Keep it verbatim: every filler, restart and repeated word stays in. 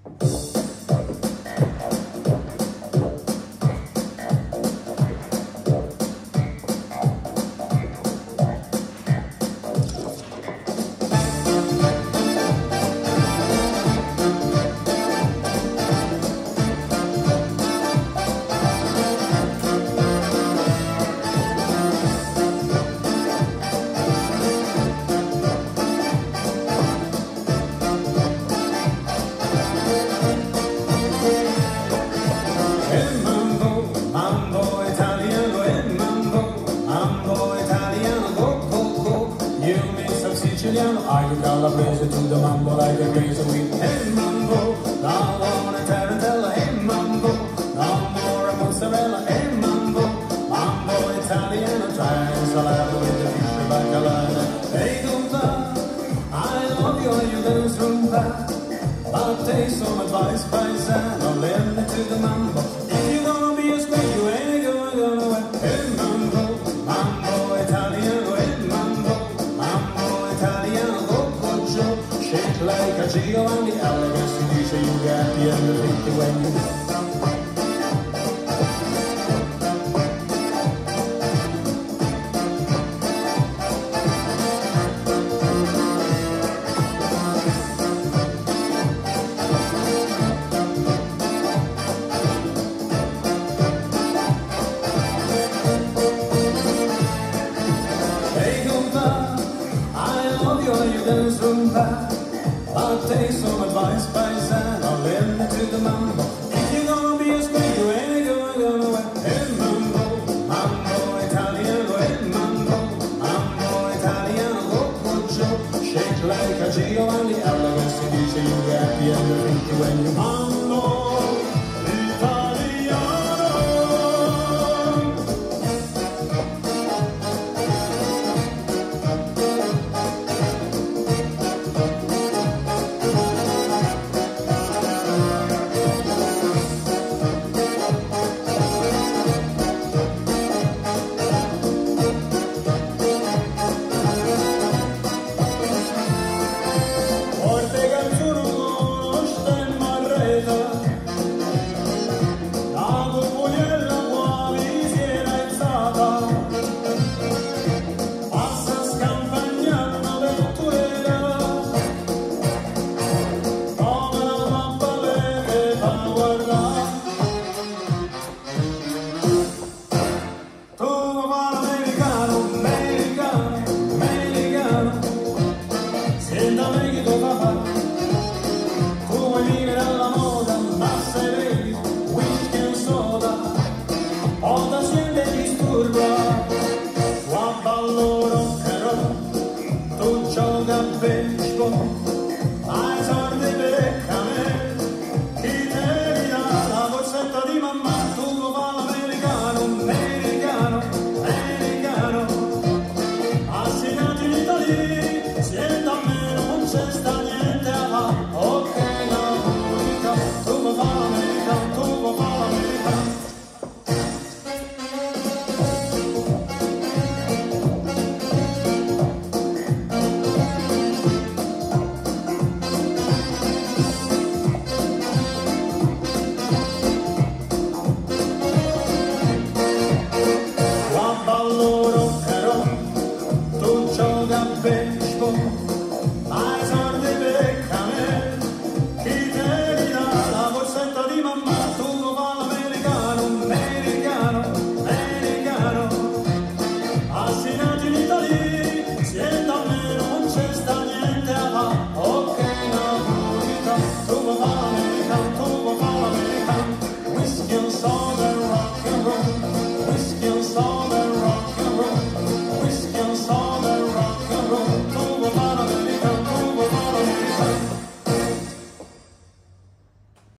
Are you calabrese to the mambo like a crazy weed? Hey mambo, now I want a tarantella. Hey mambo, no more a mozzarella. Hey mambo, mambo Italiano, try salad with the fish bacalao. Hey gumba, I love you and you dance rumba, but take some advice, paisano, lend me to the mambo. If you gonna be a squid, you ain't gonna go away. Hey mambo, mambo Italiano. Hey mambo, mambo Italiano. Shake like a Giovanni, elegance si dice you got the end of it when you Hey Gumba, I love you and you dance rumba. I'll take some advice, paisano, lend me to the mambo. If you're gonna be a squid, you ain't gonna go away. Hey mambo, mambo Italiano. Hey mambo, mambo Italiano. Go cuccio, shake like a Giovanni, elegance si dice you got the end of it when you mambo Italiano. Forte canzone, sta in marreta.